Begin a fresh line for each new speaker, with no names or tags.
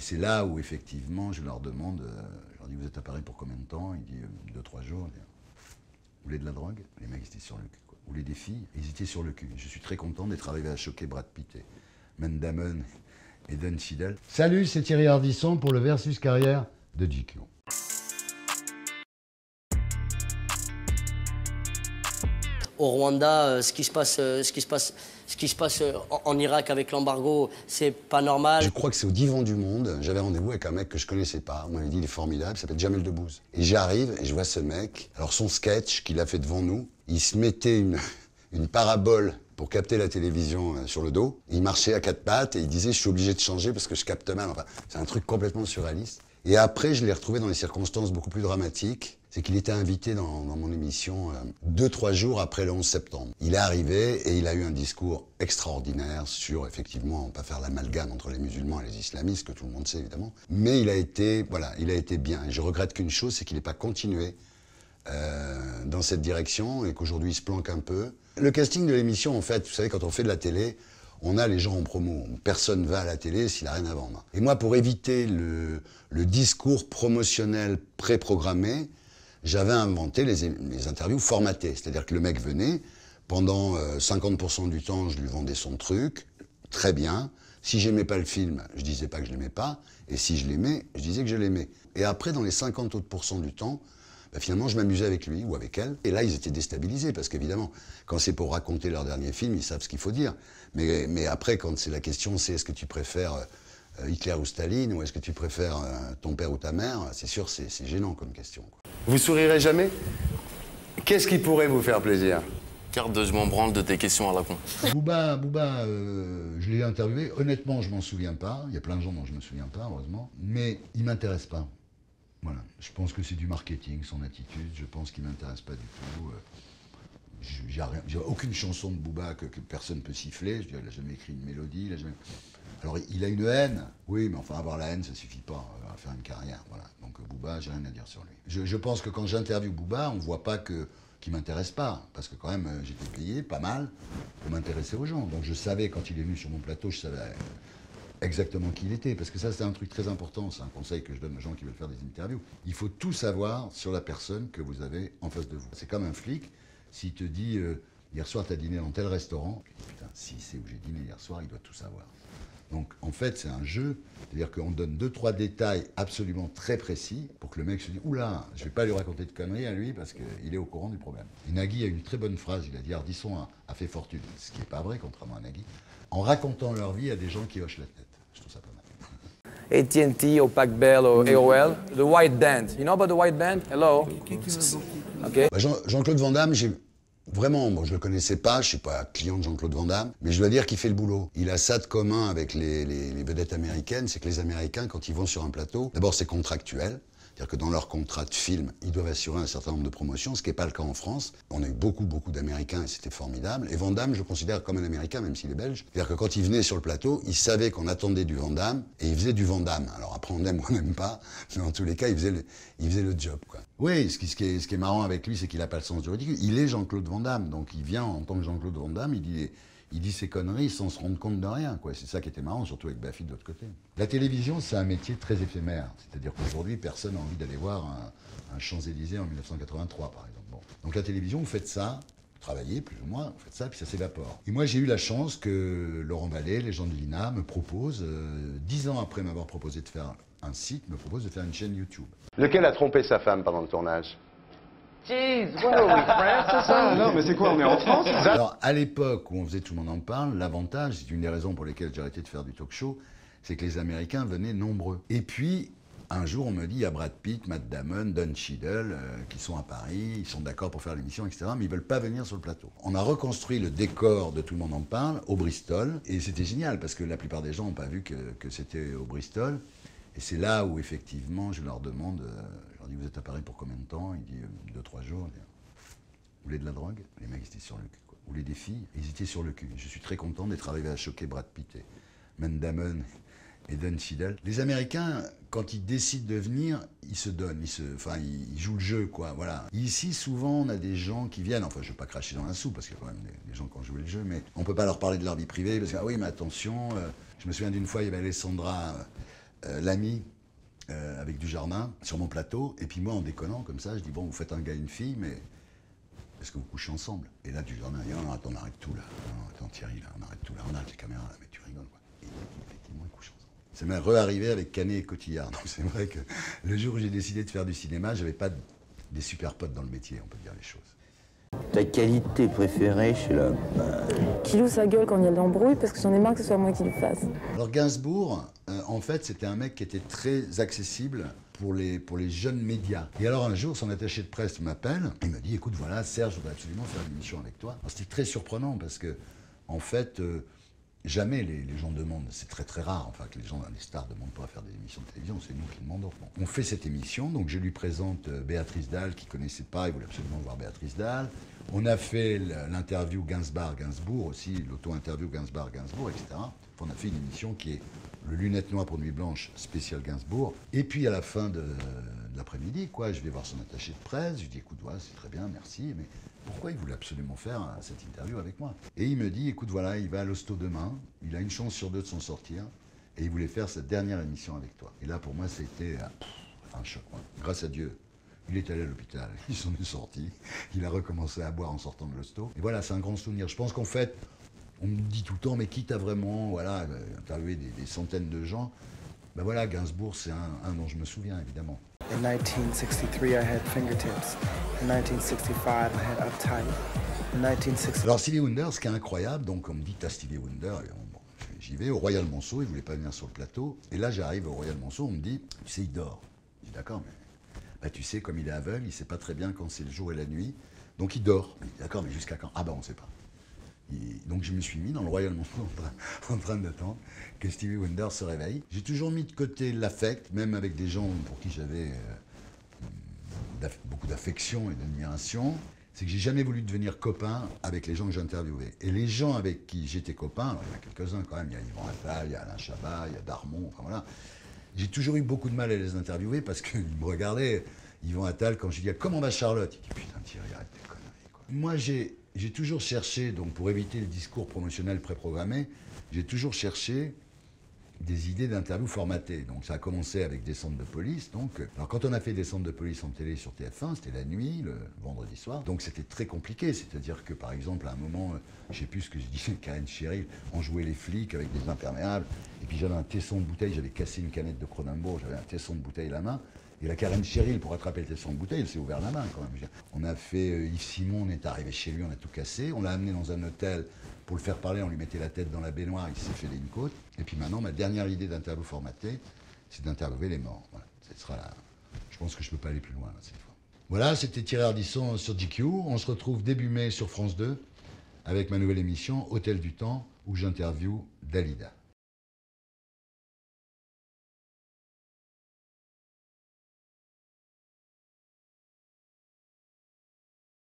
Et c'est là où, effectivement, je leur demande, je leur dis, vous êtes à Paris pour combien de temps? Il dit, 2-3 jours. Vous voulez de la drogue? Les mecs, ils étaient sur le cul, quoi. Vous voulez des filles? Ils étaient sur le cul. Je suis très content d'être arrivé à choquer Brad Pitt et Matt Damon et Don Cheadle. Salut, c'est Thierry Ardisson pour le Versus Carrière de GQ.
Au Rwanda, ce qui se passe en Irak avec l'embargo, c'est pas normal.
Je crois que c'est au Divan du Monde. J'avais rendez-vous avec un mec que je connaissais pas. On m'avait dit, il est formidable, il s'appelle Jamel Debbouze. Et j'arrive et je vois ce mec. Alors son sketch qu'il a fait devant nous, il se mettait une parabole pour capter la télévision sur le dos. Il marchait à quatre pattes et il disait, je suis obligé de changer parce que je capte mal. Enfin, c'est un truc complètement surréaliste. Et après, je l'ai retrouvé dans des circonstances beaucoup plus dramatiques. C'est qu'il était invité dans mon émission 2-3 jours après le 11 septembre. Il est arrivé et il a eu un discours extraordinaire sur, effectivement, pas faire l'amalgame entre les musulmans et les islamistes, que tout le monde sait évidemment. Mais il a été, voilà, il a été bien. Et je regrette qu'une chose, c'est qu'il n'ait pas continué dans cette direction et qu'aujourd'hui il se planque un peu. Le casting de l'émission, en fait, vous savez, quand on fait de la télé, on a les gens en promo. Personne va à la télé s'il n'a rien à vendre. Et moi, pour éviter le discours promotionnel pré-programmé, j'avais inventé les interviews formatées. C'est-à-dire que le mec venait, pendant 50% du temps, je lui vendais son truc, très bien. Si j'aimais pas le film, je disais pas que je l'aimais pas. Et si je l'aimais, je disais que je l'aimais. Et après, dans les 50 autres % du temps, bah, finalement, je m'amusais avec lui ou avec elle. Et là, ils étaient déstabilisés parce qu'évidemment, quand c'est pour raconter leur dernier film, ils savent ce qu'il faut dire. Mais après, quand c'est la question, c'est est-ce que tu préfères Hitler ou Staline ou est-ce que tu préfères ton père ou ta mère? C'est sûr, c'est gênant comme question, quoi.
Vous sourirez jamais? Qu'est-ce qui pourrait vous faire plaisir?
Garde, je m'en branle de tes questions à la con.
Booba, je l'ai interviewé. Honnêtement, je m'en souviens pas. Il y a plein de gens dont je me souviens pas, heureusement. Mais il m'intéresse pas. Voilà. Je pense que c'est du marketing, son attitude. Je pense qu'il m'intéresse pas du tout. J'ai aucune chanson de Booba que personne peut siffler. Je veux dire, il n'a jamais écrit une mélodie. Alors, il a une haine. Oui, mais enfin, avoir la haine, ça suffit pas à faire une carrière. Voilà. Donc, Booba, j'ai rien à dire sur lui. Je pense que quand j'interviewe Booba, on voit pas qu'il m'intéresse pas. Parce que quand même, j'étais payé pas mal pour m'intéresser aux gens. Donc, je savais, quand il est venu sur mon plateau, je savais exactement qui il était. Parce que ça, c'est un truc très important. C'est un conseil que je donne aux gens qui veulent faire des interviews. Il faut tout savoir sur la personne que vous avez en face de vous. C'est comme un flic. S'il te dit, hier soir, tu as dîné dans tel restaurant, tu dis, putain, s'il sait où j'ai dîné hier soir, il doit tout savoir. Donc, en fait, c'est un jeu. C'est-à-dire qu'on donne 2-3 détails absolument très précis pour que le mec se dise, oula, je vais pas lui raconter de conneries à lui parce qu'il est au courant du problème. Et Nagui a une très bonne phrase. Il a dit, Ardisson a fait fortune. Ce qui n'est pas vrai, contrairement à Nagui. En racontant leur vie à des gens qui hochent la tête. Je trouve ça pas mal.
AT&T, Opac Bell or AOL, the white band. You know about the white band? Hello? Okay.
Bah, Jean-Claude Van Damme, vraiment, bon, je le connaissais pas, je suis pas client de Jean-Claude Van Damme, mais je dois dire qu'il fait le boulot. Il a ça de commun avec les vedettes américaines, c'est que les Américains, quand ils vont sur un plateau, d'abord c'est contractuel. C'est-à-dire que dans leur contrat de film, ils doivent assurer un certain nombre de promotions, ce qui n'est pas le cas en France. On a eu beaucoup d'Américains et c'était formidable. Et Van Damme, je le considère comme un Américain, même s'il est belge. C'est-à-dire que quand il venait sur le plateau, il savait qu'on attendait du Van Damme et il faisait du Van Damme. Alors après, on aime ou on n'aime pas, mais en tous les cas, il faisait le job, quoi. Oui, ce qui est marrant avec lui, c'est qu'il n'a pas le sens du ridicule. Il est Jean-Claude Van Damme, donc il vient en tant que Jean-Claude Van Damme, il dit ses conneries sans se rendre compte de rien, quoi. C'est ça qui était marrant, surtout avec Baffy de l'autre côté. La télévision, c'est un métier très éphémère. C'est-à-dire qu'aujourd'hui, personne n'a envie d'aller voir un Champs-Élysées en 1983, par exemple. Bon. Donc la télévision, vous faites ça, vous travaillez plus ou moins, vous faites ça, puis ça s'évapore. Et moi, j'ai eu la chance que Laurent Vallée, les gens de l'INA, me proposent, 10 ans après m'avoir proposé de faire un site, me proposent de faire une chaîne YouTube.
Lequel a trompé sa femme pendant le tournage?
Jeez, what are we, France or something?
Non, mais c'est quoi, on est en France?
Alors, à l'époque où on faisait Tout le monde en parle, l'avantage, c'est une des raisons pour lesquelles j'ai arrêté de faire du talk show, c'est que les Américains venaient nombreux. Et puis, un jour, on me dit, il y a Brad Pitt, Matt Damon, Don Cheadle, qui sont à Paris, ils sont d'accord pour faire l'émission, etc., mais ils veulent pas venir sur le plateau. On a reconstruit le décor de Tout le monde en parle au Bristol, et c'était génial, parce que la plupart des gens n'ont pas vu que c'était au Bristol. Et c'est là où, effectivement, je leur demande, je leur dis, vous êtes à Paris pour combien de temps? Il dit, 2-3 jours. Vous voulez de la drogue? Les mecs, ils étaient sur le cul, quoi. Vous voulez des filles? Ils étaient sur le cul. Je suis très content d'être arrivé à choquer Brad Pitt et Matt Damon et Don Cheadle. Les Américains, quand ils décident de venir, ils se donnent, ils jouent le jeu, quoi, voilà. Ici, souvent, on a des gens qui viennent, enfin, je ne veux pas cracher dans la soupe, parce qu'il y a quand même des gens qui ont joué le jeu, mais on ne peut pas leur parler de leur vie privée, parce que, ah oui, mais attention, je me souviens d'une fois, il y avait Alessandra l'ami avec Dujardin sur mon plateau. Et puis moi, en déconnant comme ça, je dis, bon, vous faites un gars et une fille, mais est-ce que vous couchez ensemble? Et là, Dujardin dit, non, attends, on arrête tout là. Non, attends, Thierry, là, on arrête tout là. On arrête les caméras là, mais tu rigoles quoi. Et effectivement, ils couchent ensemble. Ça m'est re-arrivé avec Canet et Cotillard. Donc c'est vrai que le jour où j'ai décidé de faire du cinéma, j'avais pas des super potes dans le métier, on peut dire les choses.
Ta qualité préférée chez l'homme?
Qu'il ouvre sa gueule quand il y a de l'embrouille, parce que j'en ai marre que ce soit moi qui le fasse.
Alors Gainsbourg, en fait, c'était un mec qui était très accessible pour les jeunes médias. Et alors un jour, son attaché de presse m'appelle, il me dit, écoute, voilà, Serge, je voudrais absolument faire une émission avec toi. C'était très surprenant parce que, en fait, jamais les gens demandent, c'est très très rare, enfin que les stars ne demandent pas à faire des émissions de télévision, c'est nous qui demandons. Bon. On fait cette émission, donc je lui présente Béatrice Dalle, qui ne connaissait pas, il voulait absolument voir Béatrice Dalle. On a fait l'interview Gainsbourg aussi, l'auto-interview Gainsbourg, etc. On a fait une émission qui est le Lunette Noire pour Nuit Blanche, spécial Gainsbourg. Et puis à la fin de l'après-midi, quoi, je vais voir son attaché de presse, je lui dis, écoute, voilà, c'est très bien, merci, mais pourquoi il voulait absolument faire cette interview avec moi? Et il me dit, écoute, voilà, il va à l'hosto demain, il a une chance sur deux de s'en sortir, et il voulait faire cette dernière émission avec toi. Et là, pour moi, c'était un choc. Quoi. Grâce à Dieu, il est allé à l'hôpital, il s'en est sorti, il a recommencé à boire en sortant de l'hosto. Et voilà, c'est un grand souvenir. Je pense qu'en fait, on me dit tout le temps, mais qui t'a vraiment, voilà, interviewé des centaines de gens, ben voilà, Gainsbourg, c'est un dont je me souviens, évidemment.
In 1963, I had Fingertips. In 1965, I had Uptight. In 1960.
Alors Stevie Wonder, ce qui est incroyable, donc on me dit, t'as Stevie Wonder, et bon, j'y vais au Royal Monceau, il voulait pas venir sur le plateau, et là j'arrive au Royal Monceau, on me dit, tu sais, il dort. Je dis, d'accord, mais bah, tu sais, comme il est aveugle, il sait pas très bien quand c'est le jour et la nuit, donc il dort. Je dis, d'accord, mais jusqu'à quand? Ah ben on sait pas. Donc je me suis mis dans le Royal Monceau en train d'attendre que Stevie Wonder se réveille. J'ai toujours mis de côté l'affect, même avec des gens pour qui j'avais beaucoup d'affection et d'admiration. C'est que j'ai jamais voulu devenir copain avec les gens que j'interviewais. Et les gens avec qui j'étais copain, alors il y en a quelques-uns quand même, il y a Yvan Attal, il y a Alain Chabat, il y a Darmon, enfin voilà. J'ai toujours eu beaucoup de mal à les interviewer parce qu'ils me regardaient, Yvan Attal, quand je dis « Comment va Charlotte ?» Il dit « Putain Thierry, arrête tes conneries. » quoi. Moi j'ai toujours cherché, donc pour éviter le discours promotionnel préprogrammé, j'ai toujours cherché des idées d'interviews formatées. Donc ça a commencé avec Descente de police. Donc, alors quand on a fait Descente de police en télé sur TF1, c'était la nuit, le vendredi soir. Donc c'était très compliqué. C'est-à-dire que par exemple, à un moment, je sais plus ce que je disais, Karen Cheryl, on jouait les flics avec des imperméables. Et puis j'avais un tesson de bouteille, j'avais cassé une canette de Kronenbourg, j'avais un tesson de bouteille à la main. Et la Karen Cheryl, pour attraper le tesson de bouteille, elle s'est ouvert la main quand même. On a fait Yves Simon, on est arrivé chez lui, on a tout cassé. On l'a amené dans un hôtel pour le faire parler, on lui mettait la tête dans la baignoire, il s'est fait une côte. Et puis maintenant, ma dernière idée d'interview formatée, c'est d'interviewer les morts. Voilà. Ce sera là. Je pense que je ne peux pas aller plus loin là, cette fois. Voilà, c'était Thierry Ardisson sur GQ. On se retrouve début mai sur France 2 avec ma nouvelle émission Hôtel du Temps où j'interviewe Dalida.